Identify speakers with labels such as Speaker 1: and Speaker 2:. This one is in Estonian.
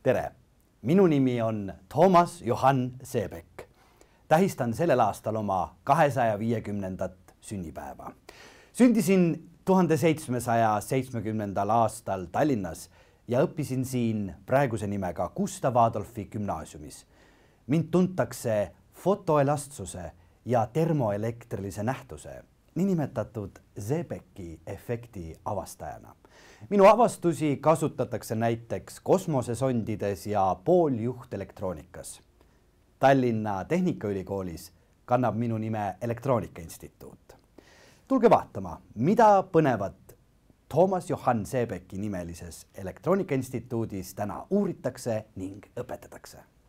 Speaker 1: Tere! Minu nimi on Toomas Johann Seebeck. Tähistan sellel aastal oma 250. sünnipäeva. Sündisin 1770. aastal Tallinnas ja õppisin siin praeguse nimega Gustav Adolfi gümnaasiumis. Mind tuntakse fotoelastsuse ja termoelektrilise nähtuse, niinimetatud Seebecki efekti avastajana. Minu avastusi kasutatakse näiteks kosmosesondides ja pooljuhtelektroonikas. Tallinna Tehnikaülikoolis kannab minu nime Elektroonikainstituut. Tulge vaatama, mida põnevat Toomas Johann Seebecki nimelises Elektroonikainstituudis täna uuritakse ning õpetatakse.